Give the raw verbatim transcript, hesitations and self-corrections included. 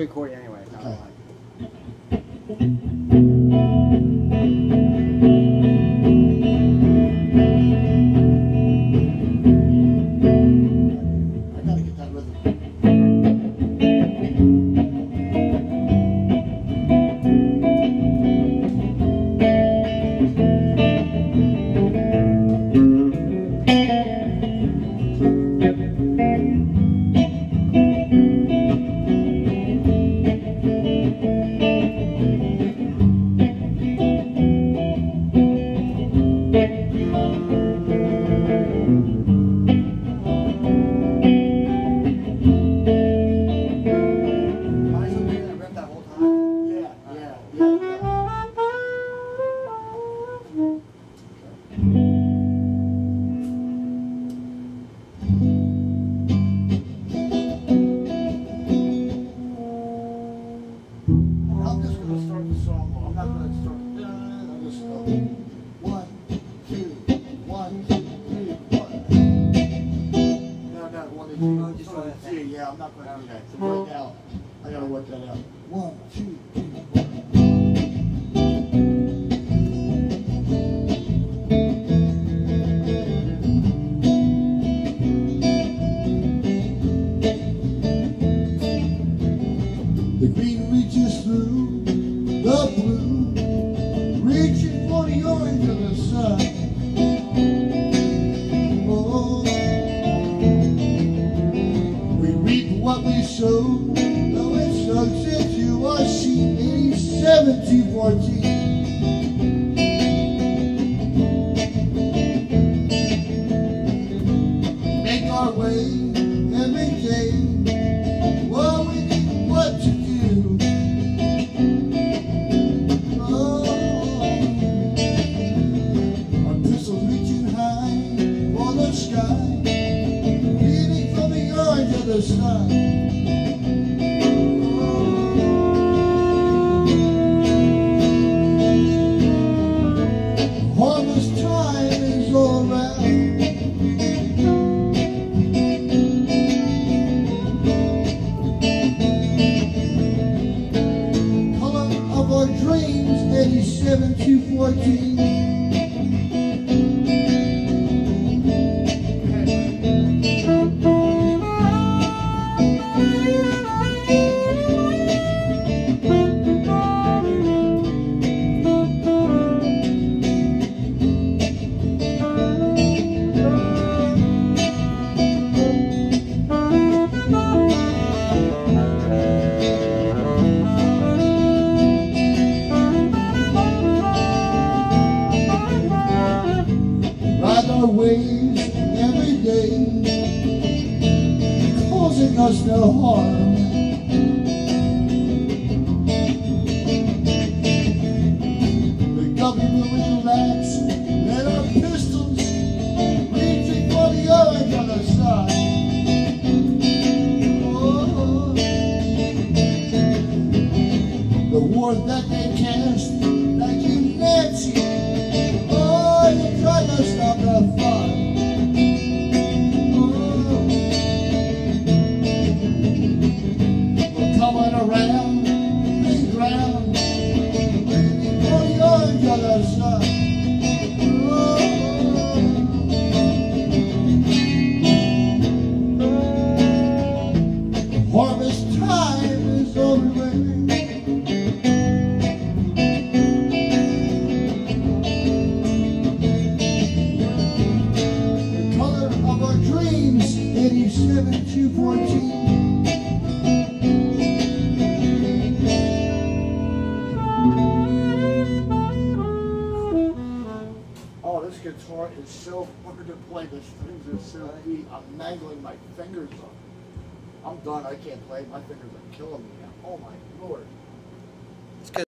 Recording anyway. Not Okay. I gotta get that rhythm. I'm just going to start the song. I'm not going to start. I'm just going to go one, two, one, two, three, one. No, no, one, two, Oh, just one, one two. thing. Yeah, I'm not going to do that. So right now, I got to work that out. One, two, three, one. The green reaches through the blue, reaching for the orange of the sun. Oh, we reap what we sow, though it sucks into our sheep. eighty-seven to fourteen. Make our way every day. Well, we need what to do. Oh, our pistols reaching high for the sky, reading from the orange of the sun. Oh, harvest time is all around. Our dreams, eighty-seven to fourteen. Ride our waves every day, causing us no harm. The government will relax, let our pistols reaching for the orange on the side. Oh, the war that they cast, like you Nancy. Oh, you tried to stop the fun. Oh, we're coming around the ground, waiting for the orange of the sun. Oh, harvest time is over. eighty-seven to fourteen. Oh, this guitar is so hard to play. The strings are so deep. I'm mangling my fingers up. I'm done. I can't play. My fingers are killing me now. Oh my Lord.